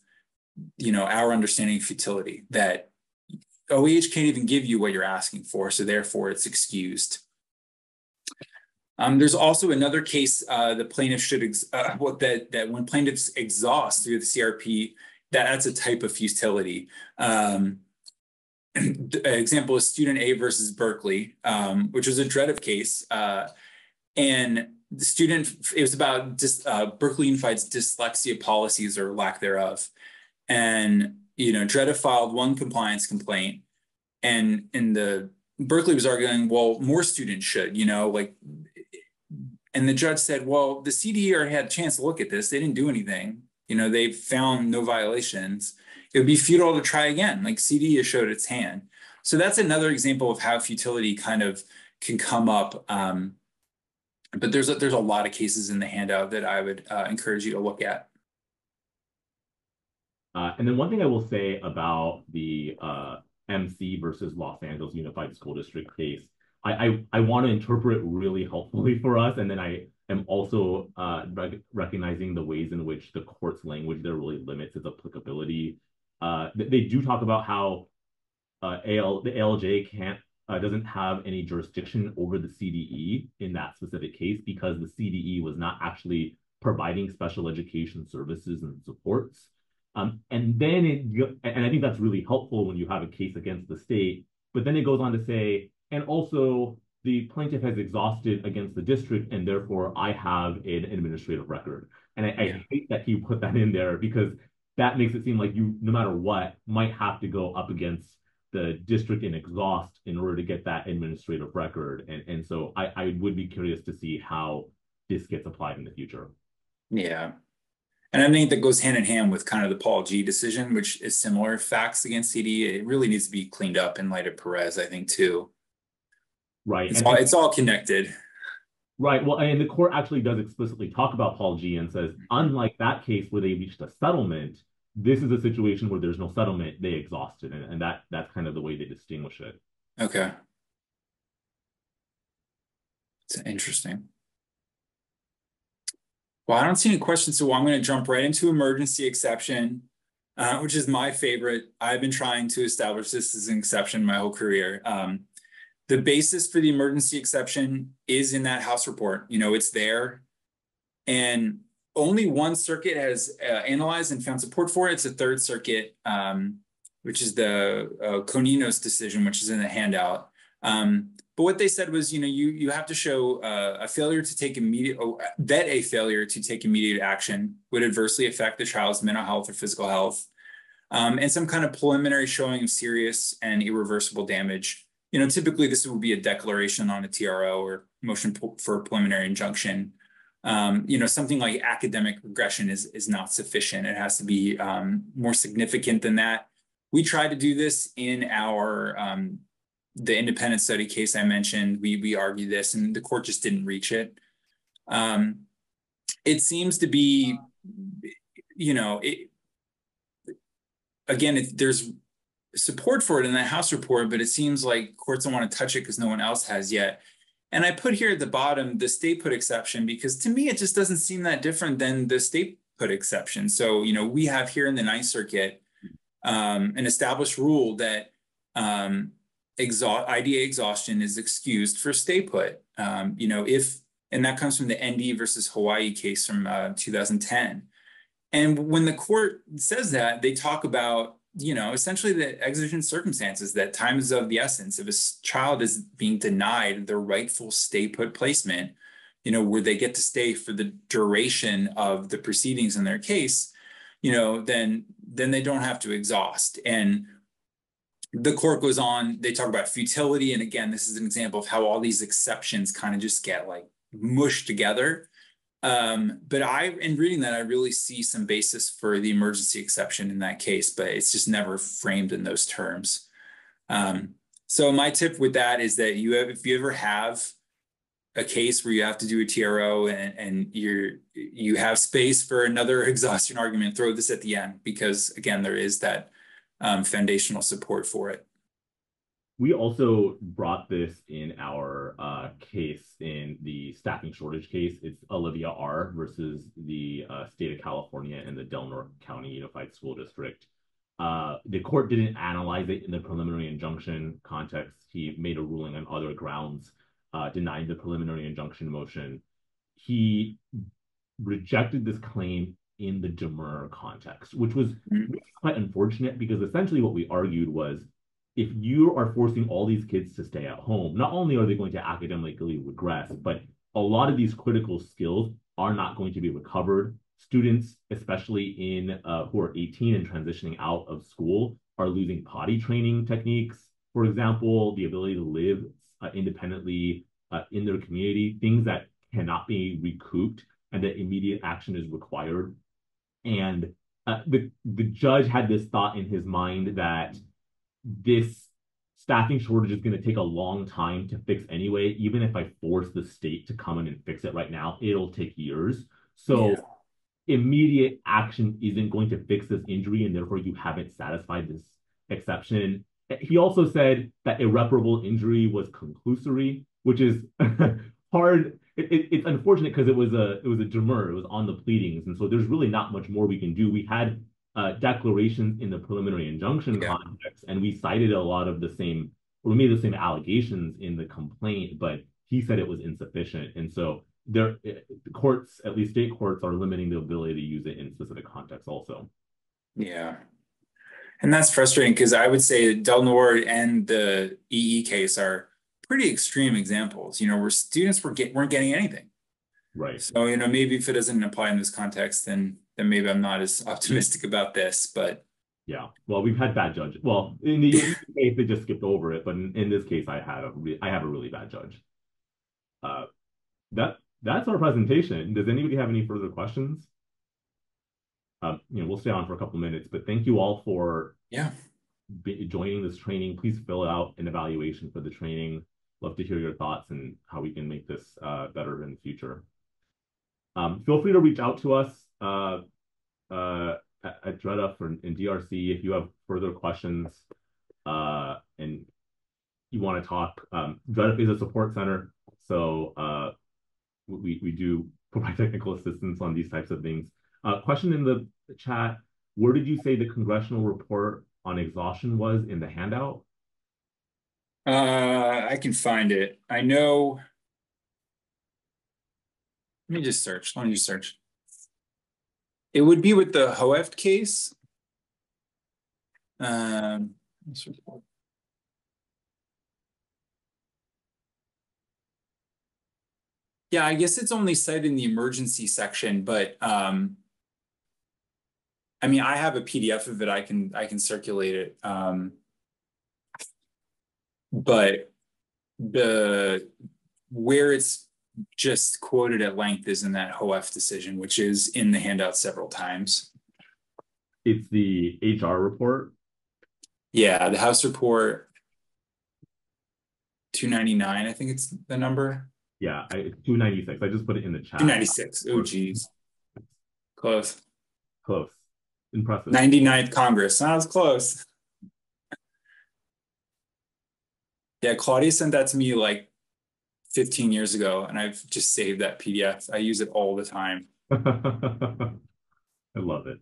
our understanding of futility, that OEH can't even give you what you're asking for, so therefore it's excused. There's also another case the plaintiff should that when plaintiffs exhaust through the CRP, that's a type of futility. Example is student A versus Berkeley, which was a dreaded case, and the student, it was about Berkeley Unified's dyslexia policies or lack thereof, and Dreda filed one compliance complaint, and the Berkeley was arguing, well, more students should, and the judge said, well, the CDE already had a chance to look at this. They didn't do anything. They found no violations. It would be futile to try again. Like CDE has showed its hand. So that's another example of how futility kind of can come up But there's a lot of cases in the handout that I would encourage you to look at. And then one thing I will say about the MC versus Los Angeles Unified School District case, I want to interpret really helpfully for us, and then I am also recognizing the ways in which the court's language there really limits its applicability. They do talk about how the ALJ can't doesn't have any jurisdiction over the CDE in that specific case because the CDE was not actually providing special education services and supports. And I think that's really helpful when you have a case against the state. But then it goes on to say, and also the plaintiff has exhausted against the district, and therefore I have an administrative record. And I hate that he put that in there because that makes it seem like you, no matter what, might have to go up against the district and exhaust in order to get that administrative record. And so I would be curious to see how this gets applied in the future. Yeah. And I think that goes hand in hand with kind of the Paul G decision, which is similar facts against CD. It really needs to be cleaned up in light of Perez, I think, too. Right. It's all connected. Right. Well, and the court actually does explicitly talk about Paul G and says, unlike that case where they reached a settlement, this is a situation where there's no settlement, they exhausted. And that's kind of the way they distinguish it. Okay. It's interesting. Well, I don't see any questions, so I'm going to jump right into emergency exception, which is my favorite. I've been trying to establish this as an exception my whole career. The basis for the emergency exception is in that House report. It's there. And only one circuit has analyzed and found support for it. It's the Third Circuit, which is the Coninos decision, which is in the handout. But what they said was, you have to show a failure to take a failure to take immediate action would adversely affect the child's mental health or physical health, and some kind of preliminary showing of serious and irreversible damage. Typically this would be a declaration on a TRO or motion for a preliminary injunction. Something like academic regression is not sufficient. It has to be more significant than that. We tried to do this in our the independent study case I mentioned. We argued this, and the court just didn't reach it. It seems to be, there's support for it in the House report, but it seems like courts don't want to touch it because no one else has yet. And I put here at the bottom the stay put exception because to me it just doesn't seem that different than the stay put exception. So we have here in the Ninth Circuit an established rule that IDA exhaustion is excused for stay put. And that comes from the ND versus Hawaii case from 2010. And when the court says that, they talk about essentially the exigent circumstances, that time is of the essence. If a child is being denied their rightful stay put placement, where they get to stay for the duration of the proceedings in their case, then they don't have to exhaust. And the court goes on, they talk about futility. And again, this is an example of how all these exceptions kind of just get like mushed together. But in reading that, I really see some basis for the emergency exception in that case, but it's just never framed in those terms. So my tip with that is that if you ever have a case where you have to do a TRO and you have space for another exhaustion argument, throw this at the end, because again, there is that foundational support for it. We also brought this in our case in the staffing shortage case. It's Olivia R. versus the state of California and the Del Norte County Unified School District. The court didn't analyze it in the preliminary injunction context. He made a ruling on other grounds, denying the preliminary injunction motion. He rejected this claim in the demur context, which was quite unfortunate because essentially what we argued was, if you are forcing all these kids to stay at home, not only are they going to academically regress, but a lot of these critical skills are not going to be recovered. Students, especially who are 18 and transitioning out of school, are losing potty training techniques, for example, the ability to live independently in their community, things that cannot be recouped and that immediate action is required. And the judge had this thought in his mind that this staffing shortage is going to take a long time to fix anyway. Even if I force the state to come in and fix it right now, it'll take years. Yeah. So immediate action isn't going to fix this injury, and therefore you haven't satisfied this exception. He also said that irreparable injury was conclusory, which is hard. It's unfortunate because it was a demur, it was on the pleadings, and so there's really not much more we can do. We had declarations in the preliminary injunction Yeah. context, and we cited a lot of the same, or we made the same allegations in the complaint, but he said it was insufficient, and so there courts, at least state courts, are limiting the ability to use it in specific contexts also. Yeah. And that's frustrating because I would say Del Nord and the EE case are pretty extreme examples, where students weren't getting anything. Right. So, maybe if it doesn't apply in this context, then maybe I'm not as optimistic about this, but Yeah. Well, we've had bad judges. Well, in the case, they just skipped over it, but in this case, I have a really bad judge. Uh, that's our presentation. Does anybody have any further questions? We'll stay on for a couple minutes, but thank you all for yeah. joining this training. Please fill out an evaluation for the training. Love to hear your thoughts and how we can make this better in the future. Feel free to reach out to us at Dredup and DRC if you have further questions and you want to talk. Dredup is a support center, so we do provide technical assistance on these types of things. Question in the chat: where did you say the congressional report on exhaustion was in the handout? I can find it. I know. Let me just search. It would be with the Hoeft case. Yeah, I guess it's only cited in the emergency section, but I mean, I have a PDF of it. I can circulate it. But where it's just quoted at length is in that Hoeft decision, which is in the handout several times. It's the HR report. Yeah, the House report 299, I think it's the number. Yeah, it's 296. I just put it in the chat. 296. Oh, geez. Close. Close. Impressive. 99th Congress. That was close. Yeah, Claudia sent that to me like 15 years ago, and I've just saved that PDF. I use it all the time. I love it.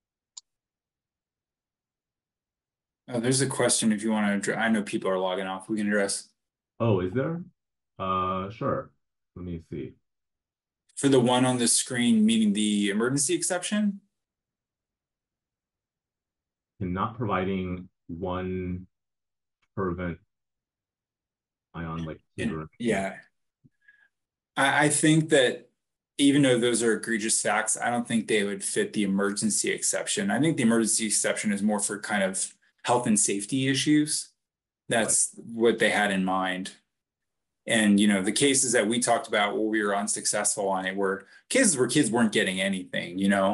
Oh, there's a question if you want to. I know people are logging off. We can address. Oh, is there? Sure. Let me see. For the one on the screen, meaning the emergency exception? In not providing one fervent ion like yeah. I think that even though those are egregious facts, I don't think they would fit the emergency exception. I think the emergency exception is more for kind of health and safety issues. That's what they had in mind. And, the cases that we talked about where we were unsuccessful on it were cases where kids weren't getting anything,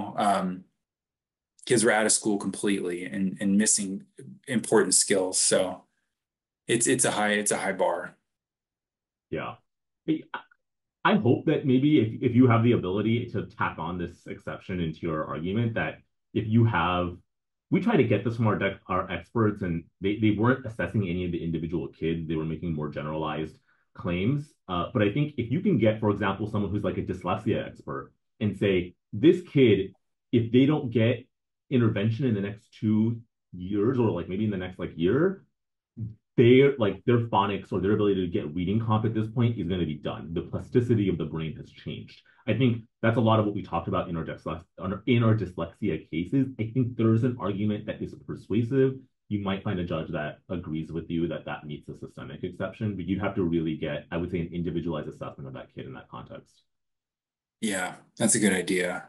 kids were out of school completely and missing important skills. So it's a high bar. Yeah. I hope that maybe if you have the ability to tack on this exception into your argument, that if you have, we try to get this from our experts, and they weren't assessing any of the individual kids. They were making more generalized claims. But I think if you can get, for example, someone who's like a dyslexia expert and say, this kid, if they don't get intervention in the next 2 years, or like maybe in the next year, their phonics or their ability to get reading comp at this point is going to be done. The plasticity of the brain has changed. I think that's a lot of what we talked about in our dyslexia cases. I think there's an argument that is persuasive. You might find a judge that agrees with you that meets a systemic exception, but you'd have to really get, I would say, an individualized assessment of that kid in that context. Yeah, that's a good idea.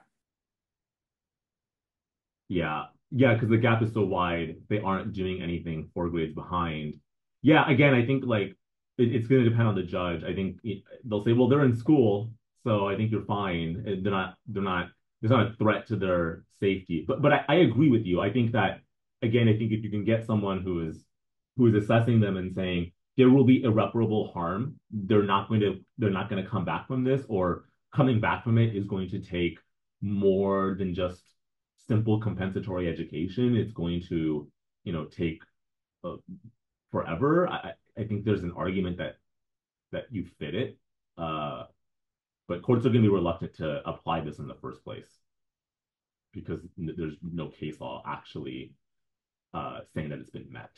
Yeah, because the gap is so wide, they aren't doing anything 4 grades behind. Yeah, again, I think it's going to depend on the judge. I think they'll say, well, they're in school, so I think you're fine. There's not a threat to their safety. But I agree with you. I think that, again, I think if you can get someone who is who is assessing them and saying there will be irreparable harm. They're not going to come back from this, or coming back from it is going to take more than just simple compensatory education. It's going to, take uh, forever. I think there's an argument that you fit it, but courts are going to be reluctant to apply this in the first place because there's no case law actually saying that it's been met.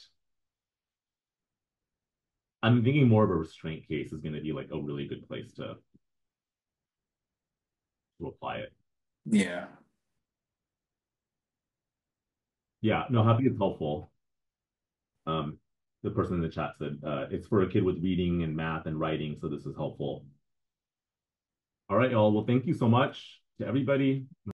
I'm thinking more of a restraint case is going to be like a really good place to apply it. Yeah. Yeah, no, happy it's helpful. Um, the person in the chat said it's for a kid with reading and math and writing, so this is helpful. All right, y'all. Well, thank you so much to everybody.